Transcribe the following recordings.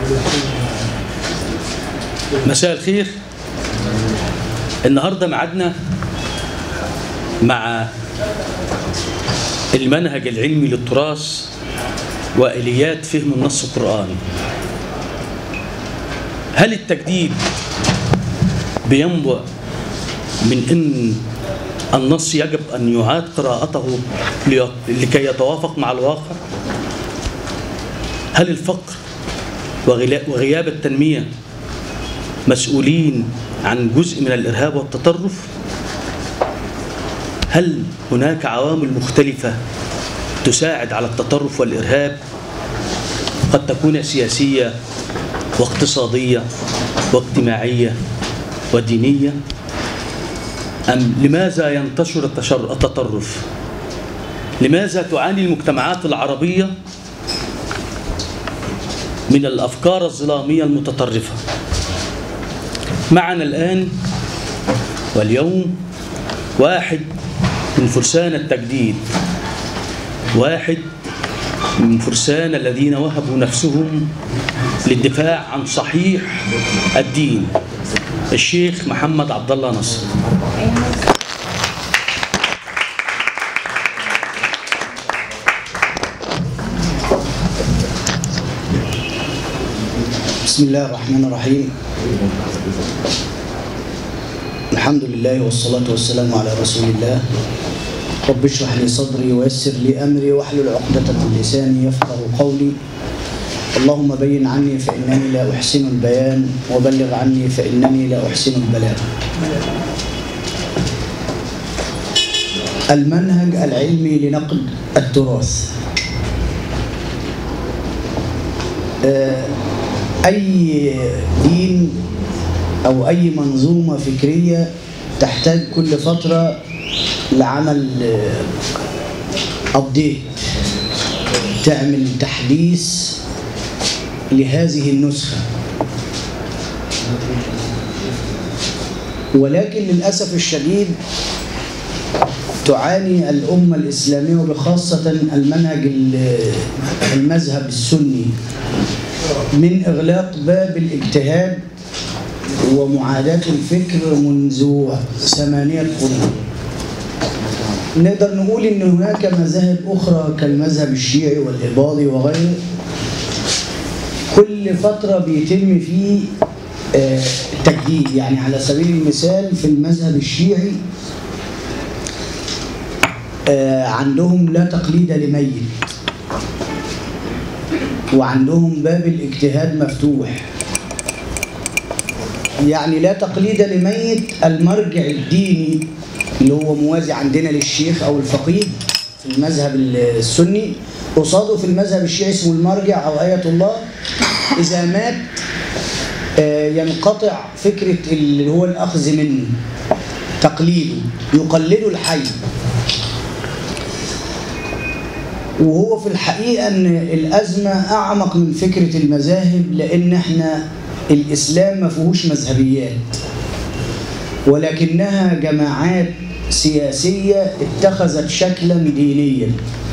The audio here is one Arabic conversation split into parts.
مساء الخير. النهارده ميعادنا مع المنهج العلمي للتراث وآليات فهم النص القرآني. هل التجديد بينبع من أن النص يجب أن يعاد قراءته لكي يتوافق مع الواقع؟ هل الفقر وغياب التنمية مسؤولين عن جزء من الإرهاب والتطرف؟ هل هناك عوامل مختلفة تساعد على التطرف والإرهاب، قد تكون سياسية واقتصادية واجتماعية ودينية؟ أم لماذا ينتشر التطرف؟ لماذا تعاني المجتمعات العربية من الأفكار الظلامية المتطرفة؟ معنا الآن واليوم واحد من فرسان التجديد، واحد من فرسان الذين وهبوا نفسهم للدفاع عن صحيح الدين، الشيخ محمد عبد الله نصر. بسم الله الرحمن الرحيم. الحمد لله والصلاة والسلام على رسول الله. رب اشرح لي صدري ويسر لي أمري واحلل عقدة من لساني يفقهوا قولي. اللهم بين عني فإنني لا أحسن البيان وبلغ عني فإنني لا أحسن البلاغ. المنهج العلمي لنقد التراث. أي دين أو أي منظومة فكرية تحتاج كل فترة لعمل أبديت، تعمل تحديث لهذه النسخة. ولكن للأسف الشديد تعاني الأمة الإسلامية وبخاصة المذهب السني من إغلاق باب الاجتهاد ومعاداة الفكر منذ 8 قرون. نقدر نقول إن هناك مذاهب أخرى كالمذهب الشيعي والإباضي وغيره، كل فترة بيتم فيه تجديد. يعني على سبيل المثال في المذهب الشيعي عندهم لا تقليد لميت، وعندهم باب الاجتهاد مفتوح. يعني لا تقليد لميت، المرجع الديني اللي هو موازي عندنا للشيخ أو الفقيه في المذهب السني، قصاده في المذهب الشيعي اسمه المرجع أو آية الله. إذا مات ينقطع فكرة اللي هو الأخذ منه، تقليده، يقلده الحي. وهو في الحقيقة أن الأزمة أعمق من فكرة المذاهب، لأن احنا الإسلام ما فيهوش مذهبيات، ولكنها جماعات سياسية اتخذت شكلا دينيا،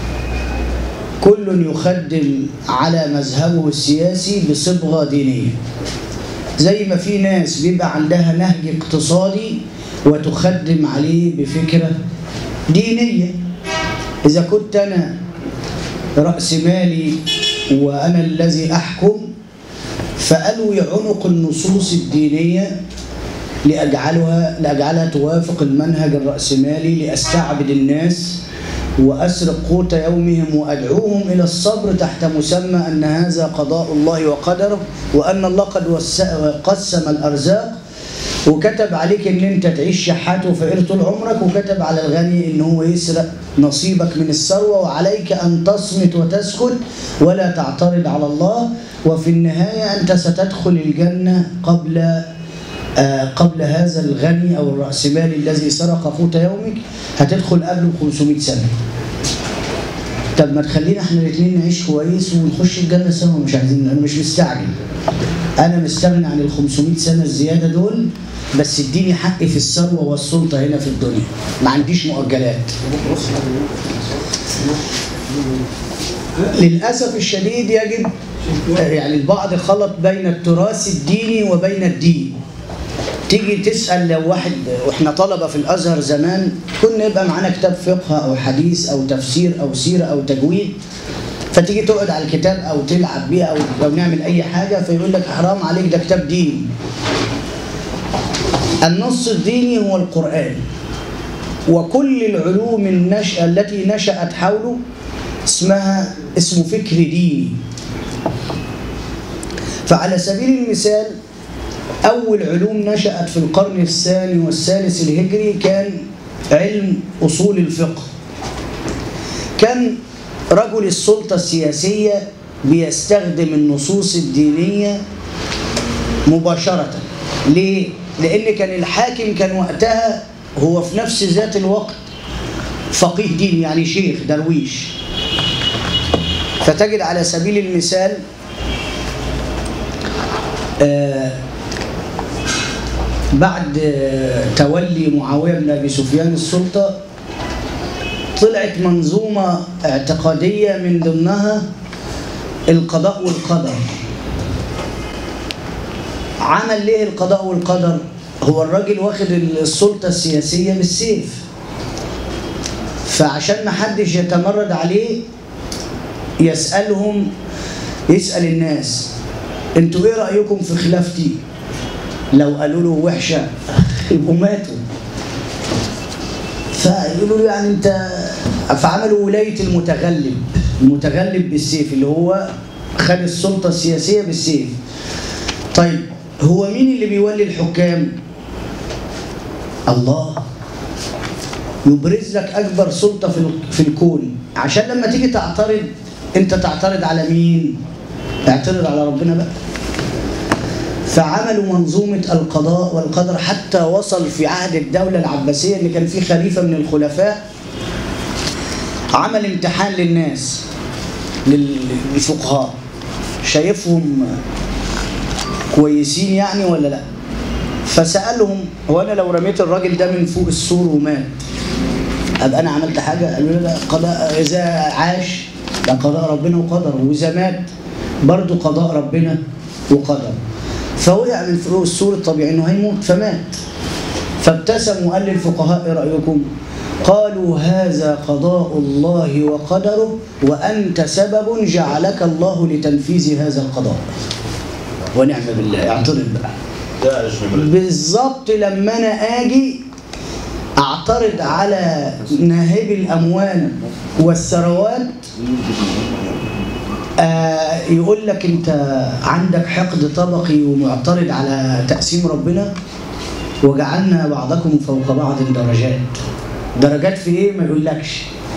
كل يخدم على مذهبه السياسي بصبغة دينية. زي ما في ناس بيبقى عندها نهج اقتصادي وتخدم عليه بفكرة دينية. إذا كنت أنا رأس مالي وأنا الذي أحكم، فألوي عنق النصوص الدينية لأجعلها توافق المنهج الرأسمالي، لأستعبد الناس وأسرق قوت يومهم وأدعوهم إلى الصبر تحت مسمى أن هذا قضاء الله وقدره، وأن الله قد قسم الأرزاق وكتب عليك ان انت تعيش شحات وفقير طول عمرك، وكتب على الغني ان هو يسرق نصيبك من الثروه، وعليك ان تصمت وتسكت ولا تعترض على الله، وفي النهايه انت ستدخل الجنه قبل هذا الغني او الرأسمالي الذي سرق قوت يومك، هتدخل قبله ب500 سنه. طب ما تخلينا احنا الاثنين نعيش كويس ونخش الجنه سوا، مش عايزين. انا مش مستعجل، انا مستغني عن ال500 سنه الزياده دول، بس اديني حقي في الثروه والسلطه هنا في الدنيا، ما عنديش مؤجلات. للاسف الشديد يجب يعني البعض خلط بين التراث الديني وبين الدين. تيجي تسأل لو واحد، واحنا طلبة في الأزهر زمان كنا يبقى معانا كتاب فقه أو حديث أو تفسير أو سيرة أو تجويد، فتيجي تقعد على الكتاب أو تلعب بيه أو نعمل أي حاجة فيقول لك حرام عليك ده كتاب ديني. النص الديني هو القرآن، وكل العلوم التي نشأت حوله اسمه فكر ديني. فعلى سبيل المثال أول علوم نشأت في القرن الثاني والثالث الهجري كان علم أصول الفقه. كان رجل السلطة السياسية بيستخدم النصوص الدينية مباشرة. ليه؟ لأن كان الحاكم كان وقتها هو في نفس ذات الوقت فقيه ديني، يعني شيخ درويش. فتجد على سبيل المثال بعد تولي معاوية بن أبي سفيان السلطة طلعت منظومة اعتقادية من ضمنها القضاء والقدر. عمل ليه القضاء والقدر؟ هو الراجل واخد السلطة السياسية بالسيف، فعشان ما حدش يتمرد عليه يسأل الناس انتوا ايه رأيكم في خلافتي؟ لو قالوا له وحشة يبقوا ماتوا. فيقولوا له يعني انت، فعملوا ولاية المتغلب بالسيف، اللي هو خد السلطة السياسية بالسيف. طيب هو مين اللي بيولي الحكام؟ الله. يبرز لك أكبر سلطة في الكون، عشان لما تيجي تعترض انت تعترض على مين؟ اعترض على ربنا بقى. فعملوا منظومة القضاء والقدر حتى وصل في عهد الدولة العباسية اللي كان فيه خليفة من الخلفاء عمل امتحان للناس، للفقهاء، شايفهم كويسين يعني ولا لا؟ فسألهم هو أنا لو رميت الراجل ده من فوق السور ومات أبقى أنا عملت حاجة؟ قالوا لا، قضاء إذا عاش ده قضاء ربنا وقدر، وإذا مات برضه قضاء ربنا وقدر. فوقع من فوق السور الطبيعي انه هيموت فمات. فابتسم وقال للفقهاء ايه رايكم؟ قالوا هذا قضاء الله وقدره وانت سبب جعلك الله لتنفيذ هذا القضاء. ونعم بالله. اعترض بقى. بالظبط لما انا اجي اعترض على ناهب الاموال والثروات يقول لك انت عندك حقد طبقي ومعترض على تقسيم ربنا، وجعلنا بعضكم فوق بعض درجات في ايه؟ ما يقولكش.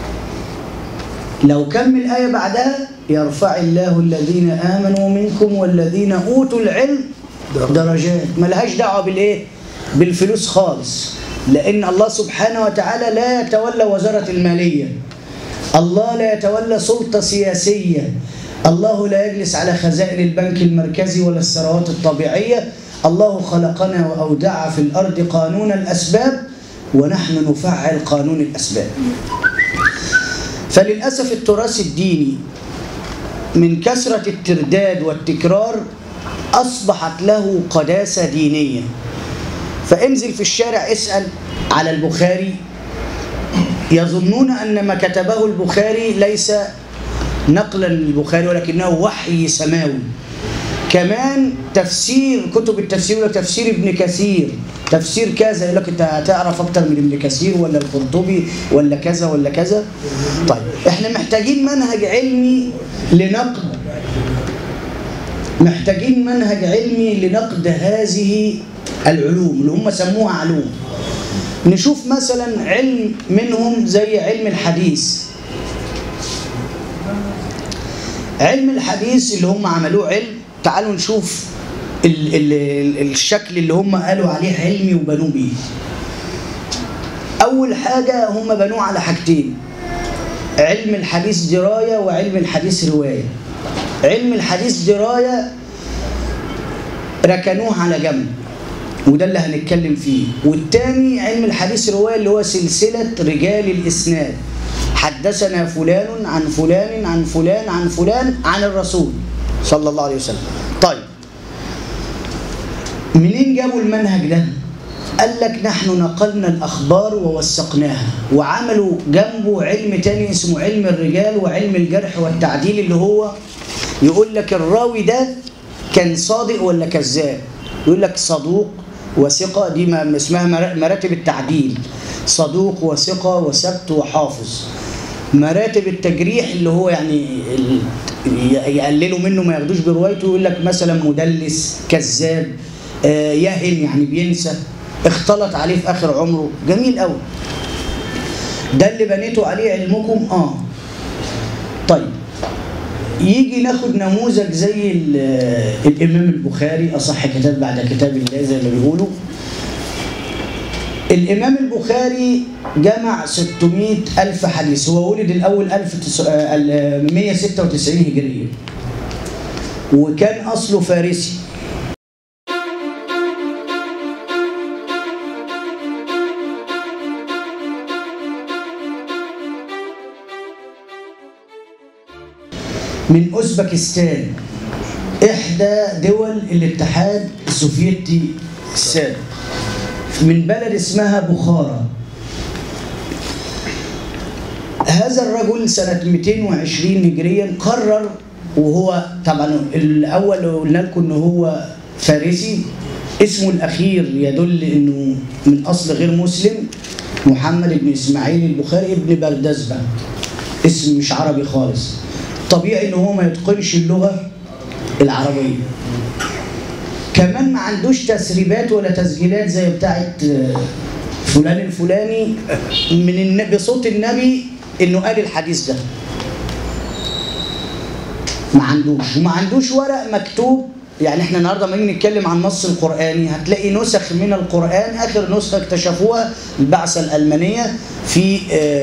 لو كمل الآية بعدها يرفع الله الذين آمنوا منكم والذين أوتوا العلم درجات. ما لهاش دعوة بالايه؟ بالفلوس خالص، لأن الله سبحانه وتعالى لا يتولى وزارة المالية، الله لا يتولى سلطة سياسية، الله لا يجلس على خزائن البنك المركزي ولا الثروات الطبيعية. الله خلقنا وأودع في الأرض قانون الأسباب ونحن نفعل قانون الأسباب. فللأسف التراث الديني من كثرة الترداد والتكرار أصبحت له قداسة دينية. فانزل في الشارع اسأل على البخاري يظنون أن ما كتبه البخاري ليس نقلا للبخاري ولكنه وحي سماوي. كمان تفسير كتب التفسير، يقول لك تفسير ابن كثير، تفسير كذا، يقول لك انت هتعرف اكتر من ابن كثير ولا القرطبي ولا كذا ولا كذا. طيب احنا محتاجين منهج علمي لنقد هذه العلوم اللي هم سموها علوم. نشوف مثلا علم منهم زي علم الحديث. علم الحديث اللي هم عملوه علم، تعالوا نشوف الشكل اللي هم قالوا عليه علمي وبنوه بيه. أول حاجة هم بنوه على حاجتين: علم الحديث دراية وعلم الحديث رواية. علم الحديث دراية ركنوه على جنب وده اللي هنتكلم فيه، والتاني علم الحديث رواية اللي هو سلسلة رجال الإسناد، حدثنا فلان عن فلان عن فلان عن فلان عن الرسول صلى الله عليه وسلم. طيب منين جابوا المنهج ده؟ قال لك نحن نقلنا الأخبار ووثقناها، وعملوا جنبه علم تاني اسمه علم الرجال وعلم الجرح والتعديل، اللي هو يقول لك الراوي ده كان صادق ولا كذاب. يقول لك صدوق وثقة، دي ما اسمها مراتب التعديل، صدوق وثقة وثبت وحافظ. مراتب التجريح اللي هو يعني يقللوا منه ما ياخدوش بروايته، يقول لك مثلا مدلس، كذاب، يهم يعني بينسى، اختلط عليه في اخر عمره. جميل قوي، ده اللي بنيتوا عليه علمكم. طيب يجي ناخد نموذج زي الامام البخاري، اصح كتاب بعد كتاب الله زي ما بيقولوا. الامام البخاري جمع 600,000 حديث. هو ولد الاول 196 هجريه، وكان اصله فارسي. من أوزبكستان، إحدى دول الاتحاد السوفيتي السابق، من بلد اسمها بخارى. هذا الرجل سنة 220 هجريا قرر، وهو طبعا الأول قلنا لكم إنه هو فارسي، اسمه الأخير يدل إنه من أصل غير مسلم، محمد بن إسماعيل البخاري ابن بردزبة، اسم مش عربي خالص. طبيعي ان هو ما يتقنش اللغه العربيه، كمان ما عندوش تسريبات ولا تسجيلات زي بتاعه فلان الفلاني بصوت النبي انه قال الحديث ده، ما عندوش. وما عندوش ورق مكتوب. يعني احنا النهارده لما نيجي نتكلم عن النص القراني هتلاقي نسخ من القران، اخر نسخه اكتشفوها البعثه الالمانيه في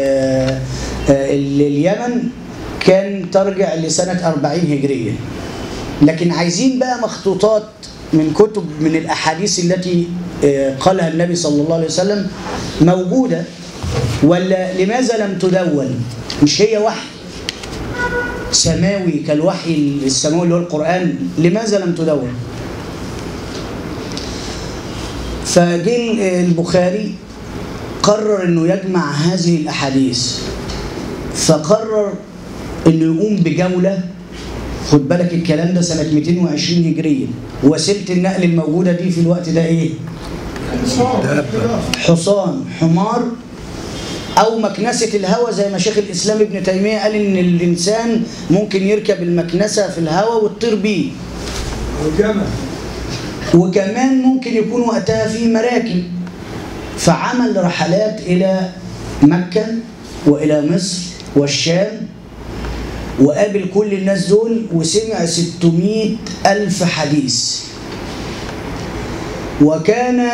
اليمن، كان ترجع لسنة 40 هجرية. لكن عايزين بقى مخطوطات من كتب من الأحاديث التي قالها النبي صلى الله عليه وسلم، موجودة ولا لماذا لم تدون؟ مش هي وحي سماوي كالوحي السماوي اللي هو القرآن، لماذا لم تدون؟ فجل البخاري قرر انه يجمع هذه الأحاديث، فقرر انه يقوم بجوله. خد بالك الكلام ده سنه 220 هجريه، وسيله النقل الموجوده دي في الوقت ده ايه؟ حصان، حمار، او مكنسه الهوى، زي ما شيخ الاسلام ابن تيميه قال ان الانسان ممكن يركب المكنسه في الهوى وتطير بيه. وكمان ممكن يكون وقتها في مراكب. فعمل رحلات الى مكه والى مصر والشام، وقابل كل الناس دول، وسمع 600,000 حديث. وكان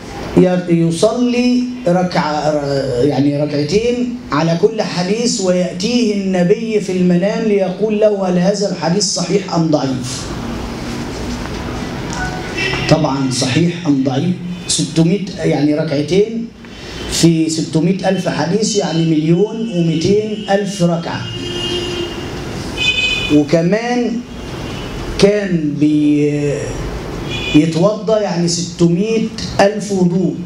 يصلي يعني ركعتين على كل حديث، ويأتيه النبي في المنام ليقول له هل هذا الحديث صحيح أم ضعيف؟ طبعا صحيح أم ضعيف. 600 يعني ركعتين في 600,000 حديث، يعني 1,200,000 ركعة. وكمان كان بيتوضى يعني 600,000 وضوء.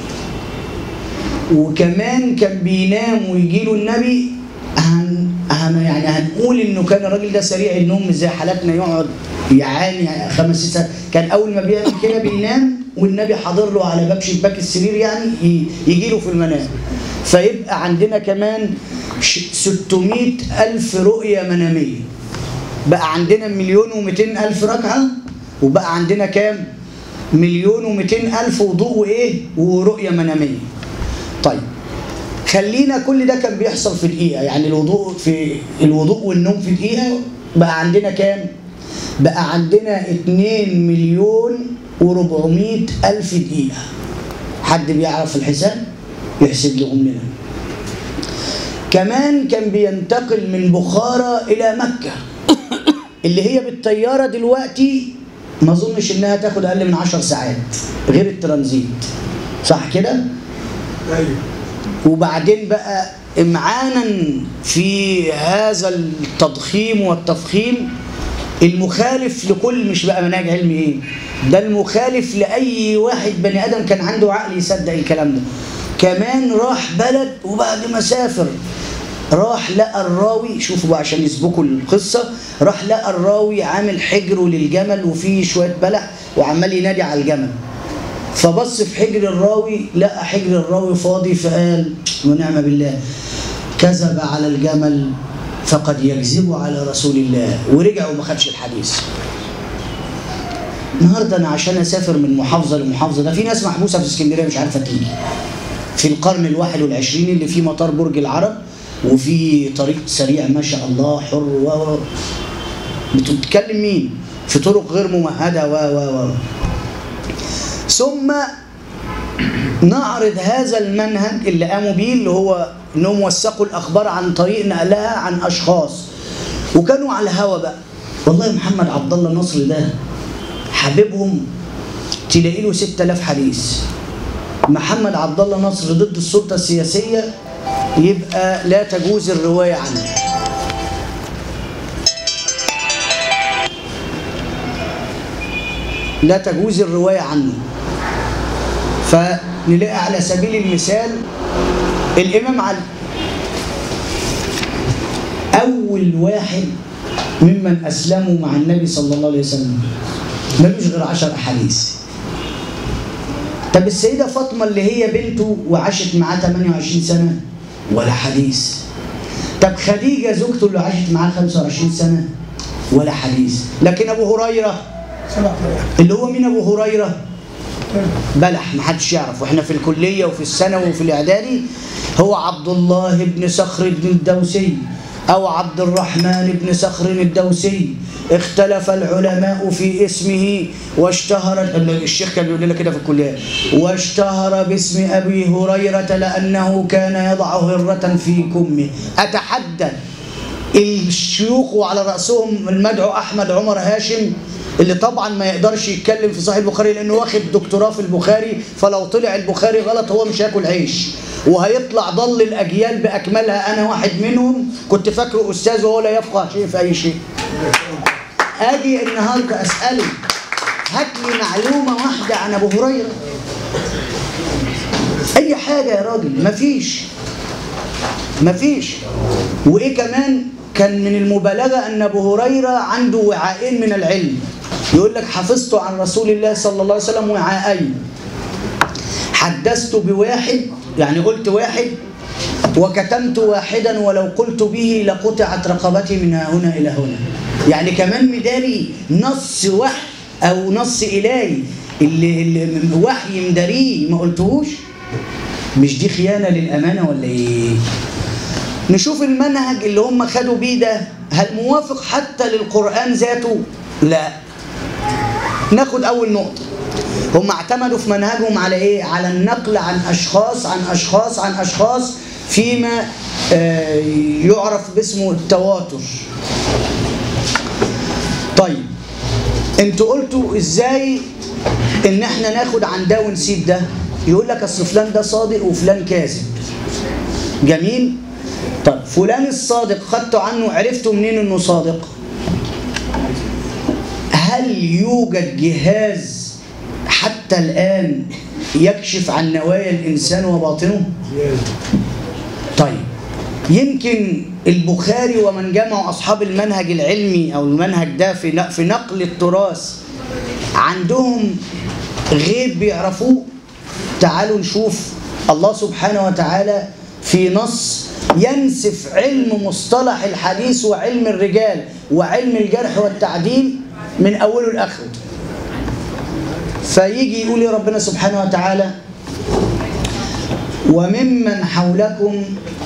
وكمان كان بينام ويجيله النبي. يعني هنقول انه كان الراجل ده سريع النوم، مش زي حالاتنا يقعد يعاني 5 ساعات. كان اول ما بيعمل كده بينام والنبي حاضر له على باب شباك السرير، يعني يجي له في المنام. فيبقى عندنا كمان 600,000 رؤية منامية. بقى عندنا 1,200,000 ركعة، وبقى عندنا كام؟ 1,200,000 وضوء وايه؟ ورؤية منامية. طيب خلينا كل ده كان بيحصل في دقيقة، يعني الوضوء والنوم في دقيقة. بقى عندنا كام؟ بقى عندنا 2,400,000 دقيقة. حد بيعرف الحساب؟ يحسب لهم لنا. كمان كان بينتقل من بخارى إلى مكة، اللي هي بالطيارة دلوقتي ما أظنش إنها تاخد أقل من 10 ساعات غير الترانزيت، صح كده؟ أيوه. وبعدين بقى إمعانا في هذا التضخيم والتفخيم المخالف لكل، مش بقى منهج علمي ايه، ده المخالف لأي واحد بني آدم كان عنده عقل يصدق الكلام ده. كمان راح بلد وبعد ما سافر راح لقى الراوي، شوفوا بقى عشان يسبقوا القصة، راح لقى الراوي عامل حجره للجمل وفيه شوية بلح وعمال ينادي على الجمل. فبص في حجر الراوي لقى حجر الراوي فاضي، فقال ونعم بالله كذب على الجمل فقد يكذب على رسول الله، ورجع وما خدش الحديث. النهارده انا عشان اسافر من محافظه لمحافظه، ده في ناس محبوسه في اسكندريه مش عارفه تيجي في القرن ال21 اللي فيه مطار برج العرب وفي طريق سريع ما شاء الله حر بتتكلم مين؟ في طرق غير ممهده ثم نعرض هذا المنهج اللي قاموا بيه، اللي هو انهم وثقوا الاخبار عن طريق نقلها عن اشخاص وكانوا على الهوا بقى. والله محمد عبد الله نصر ده حبيبهم تلاقي له 6000 حديث. محمد عبد الله نصر ضد السلطه السياسيه يبقى لا تجوز الروايه عنه. لا تجوز الروايه عنه. فنلاقي على سبيل المثال الإمام علي أول واحد ممن أسلموا مع النبي صلى الله عليه وسلم ملوش غير 10 أحاديث. طب السيدة فاطمة اللي هي بنته وعاشت معاه 28 سنة ولا حديث. طب خديجة زوجته اللي عاشت معاه 25 سنة ولا حديث. لكن أبو هريرة اللي هو مين أبو هريرة؟ بلح محدش يعرف، واحنا في الكليه وفي الثانوي وفي الاعدادي هو عبد الله بن صخر بن الدوسي او عبد الرحمن بن صخر الدوسي. اختلف العلماء في اسمه واشتهر، الشيخ كان بيقول لنا كده في الكليه، واشتهر باسم ابي هريره لانه كان يضع هره في كمه. اتحدى الشيوخ وعلى راسهم المدعو احمد عمر هاشم اللي طبعا ما يقدرش يتكلم في صحيح البخاري لانه واخد دكتوراه في البخاري، فلو طلع البخاري غلط هو مش هياكل عيش وهيطلع ضل الاجيال باكملها. انا واحد منهم كنت فاكره استاذ وهو لا يفقه شيء في اي شيء. اجي النهارده اساله هات لي معلومه واحده عن ابو هريره، اي حاجه يا راجل، مفيش. وايه كمان كان من المبالغه ان ابو هريره عنده وعاءين من العلم. يقول لك حفظت عن رسول الله صلى الله عليه وسلم وعاءين، حدثت بواحد يعني قلت واحد، وكتمت واحدا ولو قلت به لقطعت رقبتي من هنا الى هنا. يعني كمان مداري نص وحي او نص الهي اللي وحي مداريه ما قلتهوش. مش دي خيانه للامانه ولا ايه؟ نشوف المنهج اللي هم خدوا بيه ده هل موافق حتى للقرآن ذاته؟ لا. ناخد أول نقطة، هم اعتمدوا في منهجهم على إيه؟ على النقل عن أشخاص فيما يعرف باسمه التواتر. طيب انتوا قلتوا ازاي ان احنا ناخد عن ده ونسيب ده؟ يقول لك اصل فلان ده صادق وفلان كاذب. جميل؟ طب فلان الصادق خدتوا عنه عرفتوا منين انه صادق؟ هل يوجد جهاز حتى الآن يكشف عن نوايا الإنسان وباطنه؟ طيب يمكن البخاري ومن جمعوا أصحاب المنهج العلمي أو المنهج ده في نقل التراث عندهم غيب بيعرفوه. تعالوا نشوف الله سبحانه وتعالى في نص ينسف علم مصطلح الحديث وعلم الرجال وعلم الجرح والتعديل من أوله لآخره. فيجي يقول يا ربنا سبحانه وتعالى وممن حولكم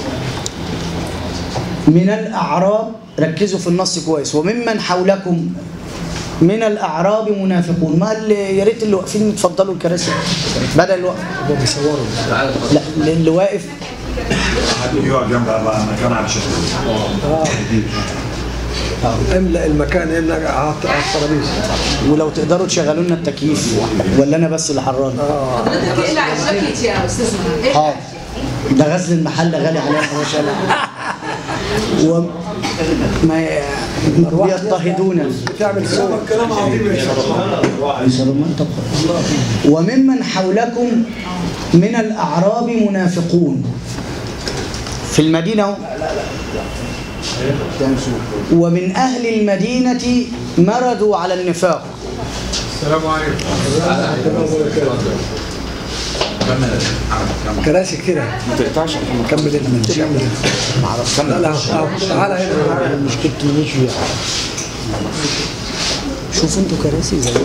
من الأعراب، ركزوا في النص كويس، وممن حولكم من الأعراب منافقون. ما اللي يا ريت اللي واقفين يتفضلوا الكراسي بدل اللي واقف. هو بيصوروا. لا اللي واقف يقعد جنب المكان على الشاشة. املأ المكان، املأ على الترابيزه. ولو تقدروا تشغلوا لنا التكييف ولا انا بس اللي حران. حضرتك اقلع الجاكيت يا استاذنا. حاضر. ده غزل المحل غالي علينا ما شاء الله. ما يضطهدون بتعمل سوء. كلام عظيم يا شيخ. وممن حولكم من الأعراب منافقون في المدينة، ومن أهل المدينة مردوا على النفاق. السلام عليكم. كراسي كده ما تقطعش كمل انت. ما اعرفش كمل. لا تعالى هنا. مشكلتي مش فيها. شوفوا انتوا كراسي زي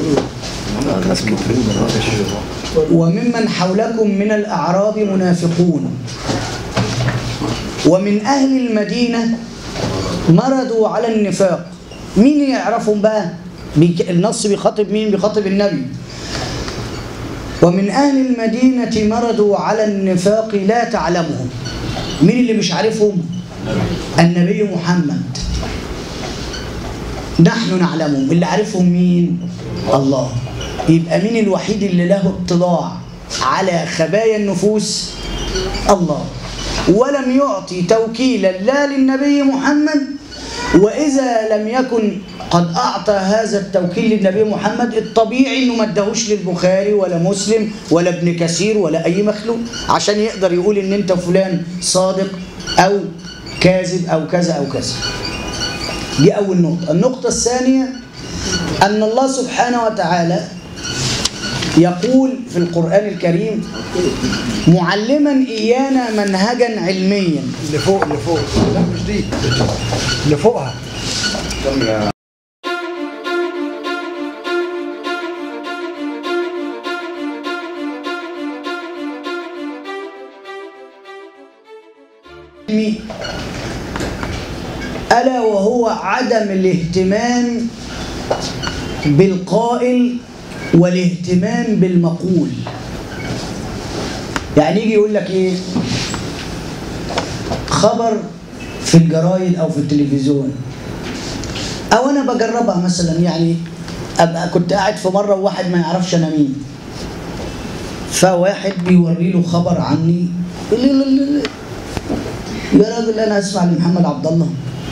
وممن حولكم من الأعراب منافقون ومن أهل المدينة مردوا على النفاق. مين يعرفهم بقى؟ النص بيخاطب مين؟ بيخاطب النبي. ومن أهل المدينة مردوا على النفاق لا تعلمهم. مين اللي مش عارفهم؟ النبي محمد. نحن نعلمهم. اللي عارفهم مين؟ الله. يبقى مين الوحيد اللي له اطلاع على خبايا النفوس؟ الله. ولم يعطي توكيلا لا للنبي محمد، وإذا لم يكن قد أعطى هذا التوكيل للنبي محمد الطبيعي إنه ما اداهوش للبخاري ولا مسلم ولا ابن كثير ولا أي مخلوق عشان يقدر يقول إن أنت فلان صادق أو كاذب أو كذا أو كذا. دي أول نقطة. النقطة الثانية أن الله سبحانه وتعالى يقول في القرآن الكريم معلما إيانا منهجا علميا. اللي فوق لا مش دي اللي فوقها. ألا وهو عدم الاهتمام بالقائل والاهتمام بالمقول. يعني يجي يقول لك ايه؟ خبر في الجرايد او في التلفزيون، او انا بجربها مثلا، يعني ابقى كنت قاعد في مره وواحد ما يعرفش انا مين، فواحد بيوري له خبر عني، يا راجل انا اسمع لمحمد عبد الله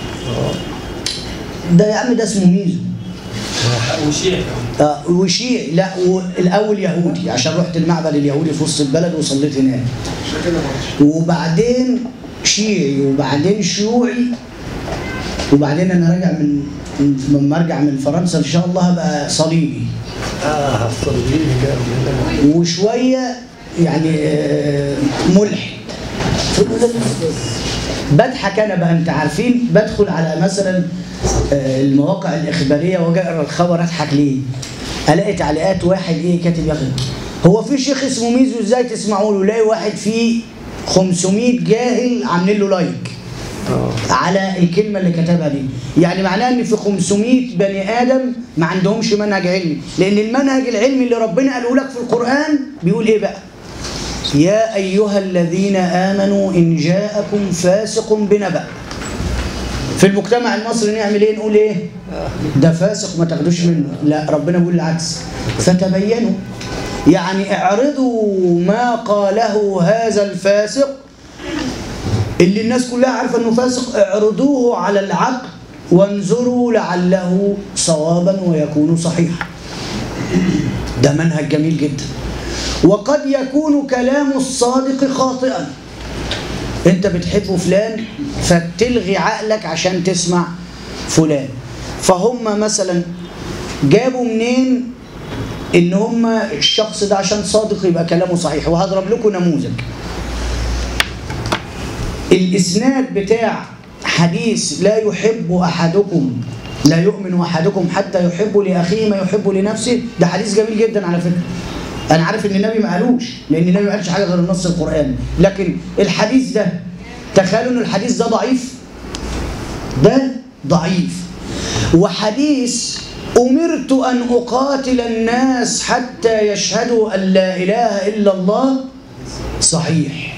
ده، يا عم ده اسمه ميزو وشيعي. وشيعي. لا الاول يهودي عشان رحت المعبد اليهودي في وسط البلد وصليت هناك، وبعدين شيعي، وبعدين شيوعي، وبعدين انا راجع لما ارجع من فرنسا ان شاء الله هبقى صليبي. الصليبيين وشويه يعني ملحد. بضحك انا بقى، انت عارفين، بدخل على مثلا المواقع الاخباريه واجي اقرا الخبر اضحك ليه؟ الاقي تعليقات واحد ايه كاتب يا اخي هو في شيخ اسمه ميزو ازاي تسمعوا له؟ الاقي واحد فيه 500 جاهل عاملين له لايك على الكلمه اللي كتبها دي. يعني معناها ان في 500 بني ادم ما عندهمش منهج علمي، لان المنهج العلمي اللي ربنا قاله لك في القران بيقول ايه بقى؟ يا ايها الذين امنوا ان جاءكم فاسق بنبأ. في المجتمع المصري نعمل ايه؟ نقول ايه؟ ده فاسق ما تاخدوش منه. لا، ربنا بيقول العكس، فتبينوا. يعني اعرضوا ما قاله هذا الفاسق اللي الناس كلها عارفه انه فاسق، اعرضوه على العقل وانظروا لعله صوابا ويكون صحيحا. ده منهج جميل جدا. وقد يكون كلام الصادق خاطئا. انت بتحب فلان فتلغي عقلك عشان تسمع فلان. فهم مثلا جابوا منين ان هم الشخص ده عشان صادق يبقى كلامه صحيح؟ وهضرب لكم نموذج. الاسناد بتاع حديث لا يؤمن احدكم حتى يحب لاخيه ما يحب لنفسه، ده حديث جميل جدا على فكره. انا عارف ان النبي ما قالوش، لان النبي ما قالش حاجه غير النص القراني، لكن الحديث ده تخيلوا ان الحديث ده ضعيف. ده ضعيف. وحديث امرت ان اقاتل الناس حتى يشهدوا ان لا اله الا الله صحيح.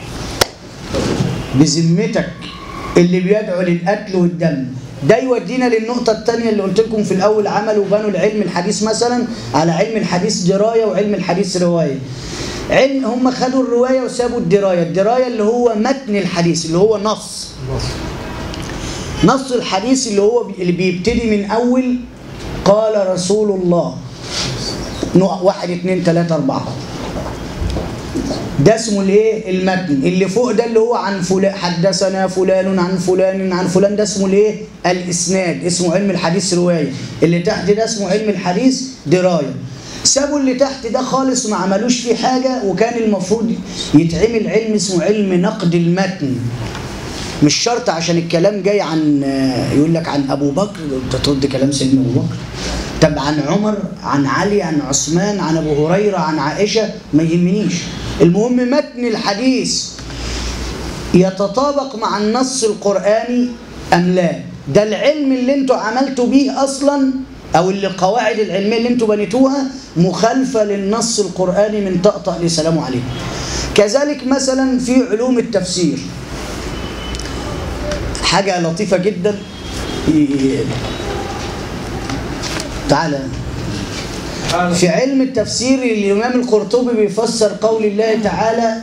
بذمتك اللي بيدعو للقتل والدم ده يودينا للنقطة الثانية اللي قلت لكم في الأول، عملوا بنوا العلم الحديث مثلا على علم الحديث دراية وعلم الحديث رواية. هم خدوا الرواية وسابوا الدراية. الدراية اللي هو متن الحديث اللي هو نص. نص الحديث اللي بيبتدي من أول قال رسول الله 1 2 3 4، ده اسمه الايه؟ المتن. اللي فوق ده اللي هو عن فلان، حدثنا فلان عن فلان عن فلان، ده اسمه الايه؟ الاسناد، اسمه علم الحديث روايه. اللي تحت ده اسمه علم الحديث درايه. سابوا اللي تحت ده خالص ما عملوش فيه حاجه، وكان المفروض يتعمل علم اسمه علم نقد المتن. مش شرط عشان الكلام جاي عن يقول لك عن ابو بكر انت ترد كلام سيدنا ابو بكر، طب عن عمر، عن علي، عن عثمان، عن ابو هريره، عن عائشه، ما يهمنيش. المهم متن الحديث يتطابق مع النص القرآني أم لا. ده العلم اللي انتوا عملتوا بيه أصلا، أو اللي القواعد العلمية اللي انتوا بنيتوها مخالفة للنص القرآني من طقطق لسلام عليكم. كذلك مثلا في علوم التفسير حاجة لطيفة جدا. تعالى في علم التفسير الإمام القرطبي بيفسر قول الله تعالى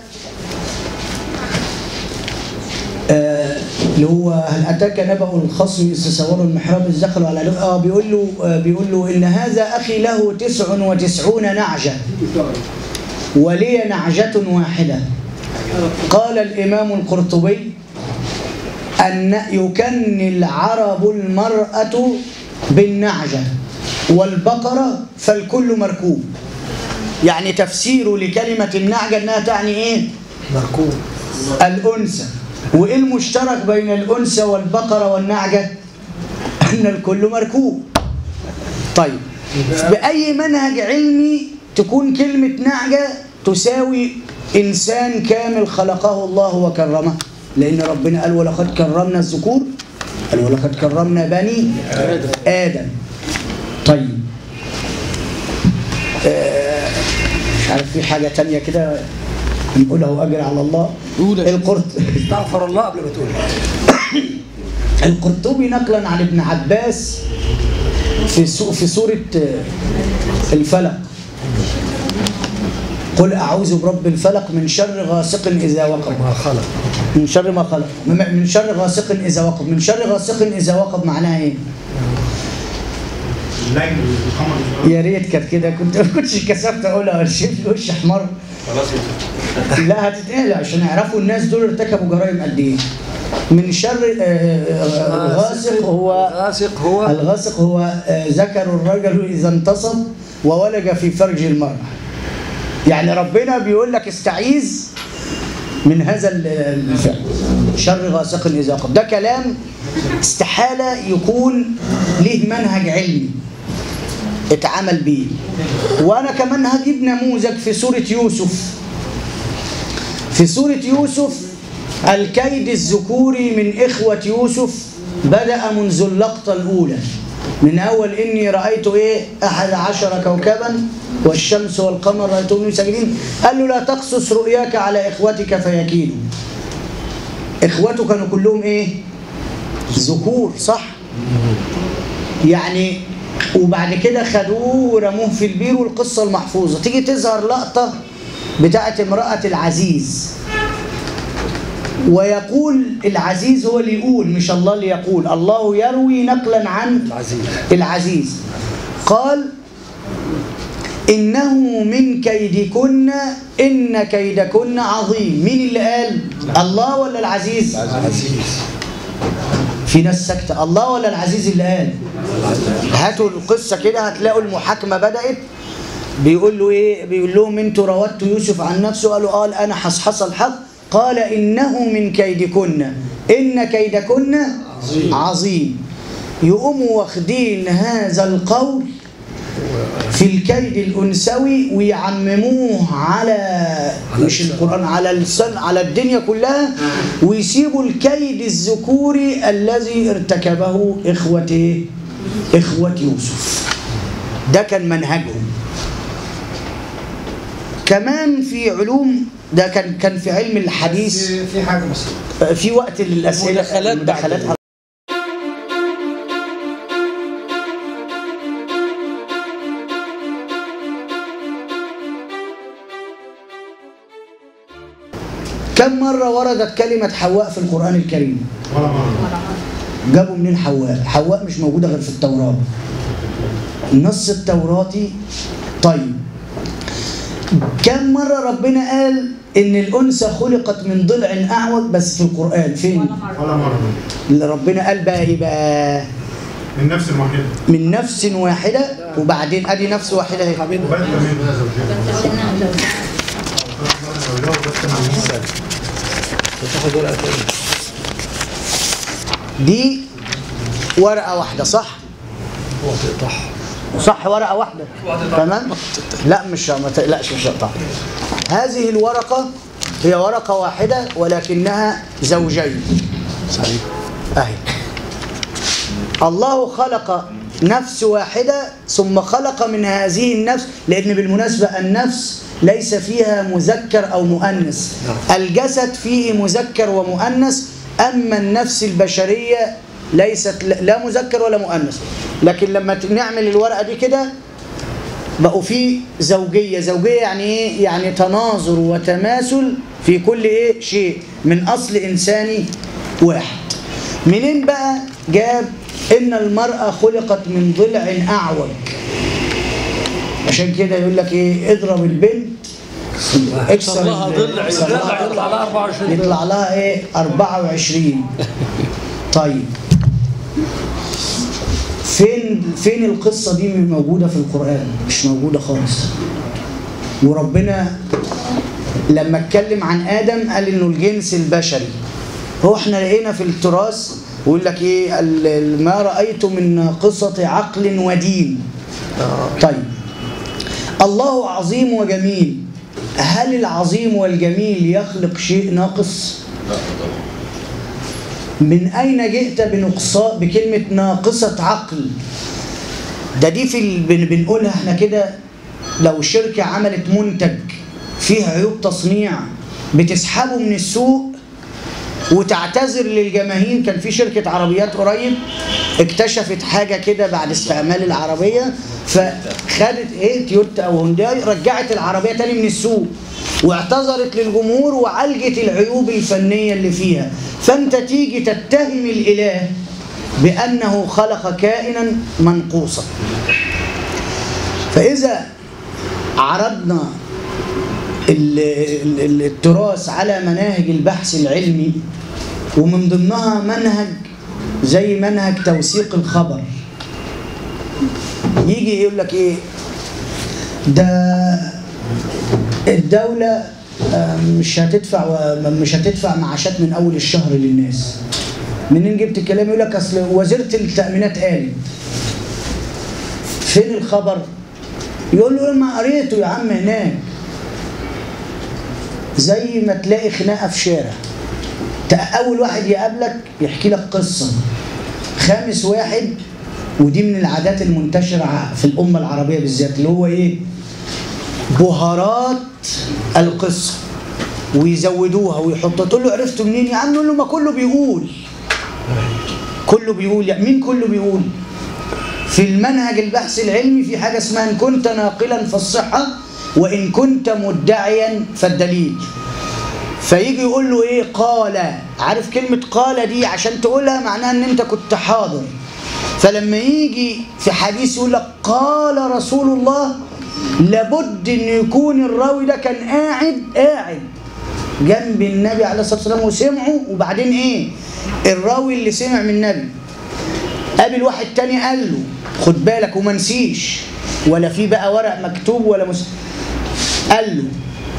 اللي هو هل أتاك نبأ الخصم إذ تسوروا المحراب إذ دخلوا على بيقول له إن هذا أخي له 99 نعجة ولي نعجة واحدة. قال الإمام القرطبي أن يكن العرب المرأة بالنعجة والبقرة فالكل مركوب. يعني تفسيره لكلمة النعجة أنها تعني إيه؟ مركوب، الأنثى. وإيه المشترك بين الأنثى والبقرة والنعجة؟ أن الكل مركوب. طيب بأي منهج علمي تكون كلمة نعجة تساوي إنسان كامل خلقه الله وكرمه؟ لأن ربنا قال ولقد كرمنا الذكور، قال ولقد كرمنا بني آدم. طيب مش عارف في حاجة تانية كده نقولها وأجر على الله. استغفر الله قبل ما تقول. القرطبي نقلا عن ابن عباس في سورة الفلق قل أعوذ برب الفلق من شر غاسق إذا وقب، من شر ما خلق، من شر غاسق إذا وقب. من شر غاسق إذا وقب معناها إيه؟ يا ريت كانت كده، كنتش كسبت اقولها والشيف وش احمر. لا هتتقال عشان يعرفوا الناس دول ارتكبوا جرائم قد ايه. من شر الغاسق هو ذكر الرجل اذا انتصب وولج في فرج المرأة. يعني ربنا بيقول لك استعيذ من هذا الفعل، شر غاسق اذا وقب. ده كلام استحالة يكون له منهج علمي اتعمل بيه. وانا كمان هجيب نموذج في سورة يوسف. في سورة يوسف الكيد الذكوري من إخوة يوسف بدأ منذ اللقطة الأولى، من أول إني رأيت إيه 11 كوكبا والشمس والقمر رأيتهم ساجدين. قال له لا تقصص رؤياك على إخوتك فيكيدوا. إخوته كانوا كلهم إيه؟ ذكور، صح؟ يعني وبعد كده خدوه ورموه في البير والقصة المحفوظة. تيجي تظهر لقطة بتاعت امرأة العزيز ويقول العزيز هو اللي يقول مش الله اللي يقول، الله يروي نقلا عن العزيز قال إنه من كيدكن إن كيدكن عظيم. مين اللي قال؟ الله ولا العزيز؟ العزيز. في ناس ساكتة. الله ولا العزيز اللي قال؟ هاتوا القصة كده هتلاقوا المحاكمة بدأت. بيقول له ايه؟ بيقول لهم انتوا راودتوا يوسف عن نفسه، قالوا قال انا حصحص الحق. قال انه من كيدكن ان كيدكن عظيم. يقوموا واخدين هذا القول في الكيد الانثوي ويعمموه على مش القرآن، على الدنيا كلها، ويسيبوا الكيد الذكوري الذي ارتكبه إخوة يوسف. ده كان منهجهم. كمان في علوم، ده كان في علم الحديث. في حاجة بس في وقت للأسئلة المداخلات. كم مرة وردت كلمة حواء في القرآن الكريم؟ جابوا منين حواء؟ حواء مش موجودة غير في التوراة، النص التوراتي. طيب كم مرة ربنا قال إن الأنثى خلقت من ضلع أعوج بس في القرآن؟ فين؟ ولا مرة. اللي ربنا قال بقى إيه بقى؟ من نفس واحدة. من نفس واحدة، وبعدين أدي نفس واحدة أهي. دي ورقة واحدة صح؟ صح ورقة واحدة تمام؟ لا مش ما تقلقش مش هقطع. هذه الورقة هي ورقة واحدة ولكنها زوجين. صحيح. أهي. الله خلق نفس واحدة ثم خلق من هذه النفس، لأن بالمناسبة النفس ليس فيها مذكر أو مؤنث، الجسد فيه مذكر ومؤنث، أما النفس البشرية ليست لا مذكر ولا مؤنث. لكن لما نعمل الورقة دي كده بقوا في زوجية. زوجية يعني إيه؟ يعني تناظر وتماثل في كل إيه شيء من أصل إنساني واحد. منين بقى جاب إن المرأة خلقت من ضلع أعوج؟ عشان كده يقول لك إيه؟ اضرب البنت اكسر لها ضلع يطلع لها 24 يطلع لها إيه؟ 24. طيب فين القصة دي موجودة في القرآن؟ مش موجودة خالص. وربنا لما اتكلم عن آدم قال إنه الجنس البشري. هو احنا لقينا في التراث ويقول لك ايه؟ ما رأيت من ناقصة عقل ودين. طيب الله عظيم وجميل، هل العظيم والجميل يخلق شيء ناقص؟ من أين جئت بكلمة ناقصة عقل؟ دي بنقولها احنا كده. لو شركة عملت منتج فيه عيوب تصنيع بتسحبه من السوق وتعتذر للجماهير. كان في شركة عربيات قريب اكتشفت حاجة كده بعد استعمال العربية، فخدت ايه تويوتا او هونداي، رجعت العربية تاني من السوق واعتذرت للجمهور وعالجت العيوب الفنية اللي فيها. فانت تيجي تتهم الإله بأنه خلق كائنا منقوصا. فإذا عرضنا التراث على مناهج البحث العلمي، ومن ضمنها منهج زي منهج توثيق الخبر، يجي يقول لك ايه؟ ده الدولة مش هتدفع معاشات من اول الشهر للناس. منين جبت الكلام؟ يقول لك اصل وزيرة التأمينات قالت. فين الخبر؟ يقول له ما قريته يا عم هناك. زي ما تلاقي خناقه في شارع، اول واحد يقابلك يحكي لك قصه، خامس واحد، ودي من العادات المنتشره في الامه العربيه بالذات، اللي هو ايه؟ بهارات القصه، ويزودوها ويحطوا. تقول له عرفتوا منين يا عم؟ يقول له ما كله بيقول. كله بيقول يعني مين كله بيقول؟ في المنهج البحث العلمي في حاجه اسمها ان كنت ناقلا فالصحه وإن كنت مدعيا فالدليل. فيجي يقول له إيه؟ قال. عارف كلمة قال دي عشان تقولها معناها إن أنت كنت حاضر. فلما يجي في حديث يقول لك قال رسول الله، لابد إن يكون الراوي ده كان قاعد جنب النبي عليه الصلاة والسلام وسمعه. وبعدين إيه؟ الراوي اللي سمع من النبي قابل واحد تاني قال له خد بالك وما نسيش، ولا في بقى ورق مكتوب ولا قال له،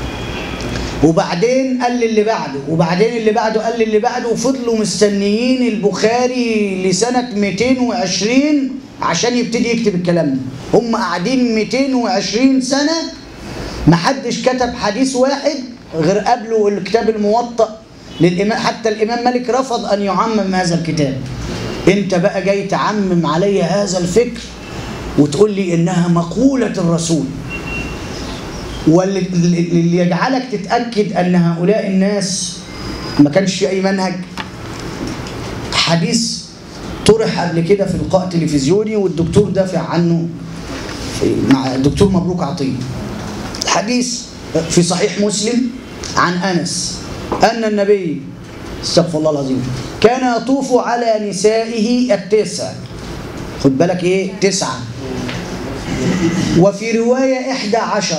وبعدين قال اللي بعده، وبعدين اللي بعده قال اللي بعده، وفضلوا مستنيين البخاري لسنة 220 عشان يبتدي يكتب الكلام ده. هم قاعدين 220 سنة محدش كتب حديث واحد غير قبله الكتاب الموطأ للإمام. حتى الإمام مالك رفض أن يعمم هذا الكتاب. أنت بقى جاي تعمم علي هذا الفكر وتقول لي إنها مقولة الرسول، واللي يجعلك تتأكد أن هؤلاء الناس ما كانش في أي منهج. حديث طرح قبل كده في لقاء تلفزيوني والدكتور دافع عنه مع الدكتور مبروك عطية. الحديث في صحيح مسلم عن أنس أن النبي استغفر الله العظيم. كان يطوف على نسائه التسع. خد بالك ايه؟ 9. وفي رواية 11.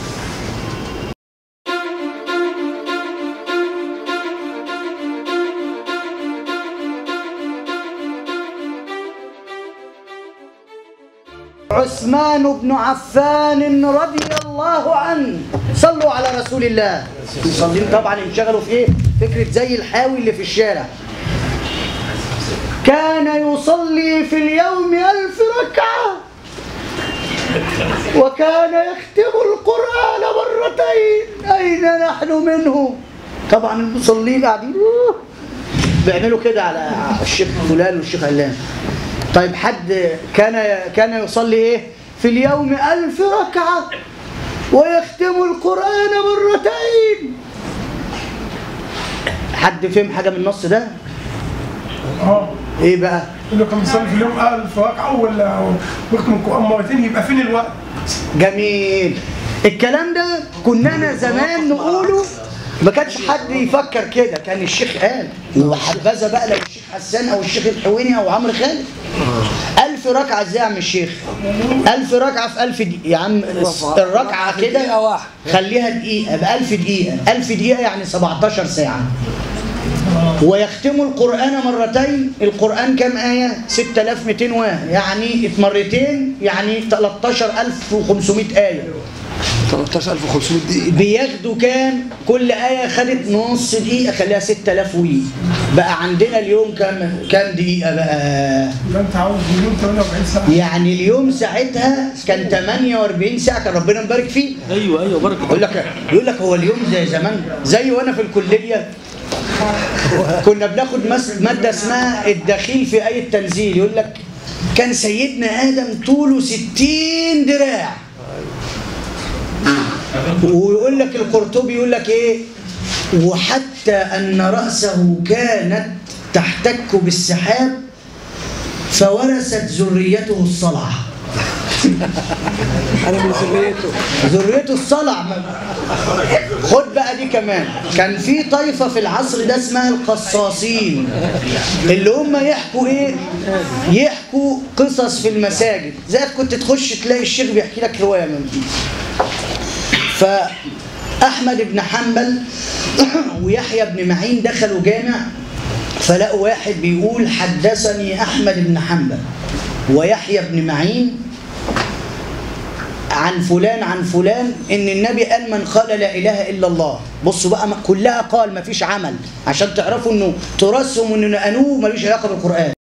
عثمان بن عفان رضي الله عنه. صلوا على رسول الله. المصلين طبعا انشغلوا في ايه؟ فكرة زي الحاوي اللي في الشارع. كان يصلي في اليوم 1000 ركعة وكان يختم القرآن مرتين. أين نحن منه؟ طبعا المصلين قاعدين بيعملوا كده على الشيخ فلان والشيخ علان. طيب حد كان يصلي ايه؟ في اليوم 1000 ركعة ويختم القرآن مرتين. حد فهم حاجة من النص ده؟ ايه بقى؟ يقول له كان بيصلي في اليوم 1000 ركعة ولا ويختم القرآن مرتين، يبقى فين الوقت؟ جميل. الكلام ده كنا انا زمان نقوله، ما كانش حد يفكر كده، كان الشيخ قال. وحبذا بقى لو الشيخ حسان او الشيخ الحويني او عمرو خالد. 1000 ركعة ازاي يا عم الشيخ؟ 1000 ركعة في 1000 دقيقة يا عم. الركعة كده خليها دقيقة ب 1000 دقيقة. 1000 دقيقة يعني 17 ساعة. ويختم القرآن مرتين. القرآن كم آية؟ 6200 يعني مرتين يعني 13500 آية. 13500 دقيقة. بياخدوا كام؟ كل آية خدت نص دقيقة، خليها 6000 بقى عندنا اليوم كام دقيقة بقى؟ انت عاوز اليوم 48 ساعة. يعني اليوم ساعتها كان 48 ساعة، كان ربنا مبارك فيه. ايوه بركه. يقول لك هو اليوم زي زمان، زي وانا في الكلية كنا بناخد مادة اسمها الدخيل في آية التنزيل. يقول لك كان سيدنا آدم طوله 60 دراع. ويقول لك القرطبي يقول لك ايه؟ وحتى ان رأسه كانت تحتك بالسحاب فورثت ذريته الصلع. انا من ذريته الصلع. خد بقى دي كمان. كان في طائفة في العصر ده اسمها القصاصين، اللي هم يحكوا ايه؟ يحكوا قصص في المساجد. زي كنت تخش تلاقي الشيخ بيحكي لك رواية من دي. فأحمد بن حنبل ويحيى بن معين دخلوا جامع، فلقوا واحد بيقول حدثني أحمد بن حنبل ويحيى بن معين عن فلان إن النبي قال من قال لا إله إلا الله. بصوا بقى كلها قال، ما فيش عمل، عشان تعرفوا إنه تراثهم إنه نقنوه ملوش علاقة بالقرآن.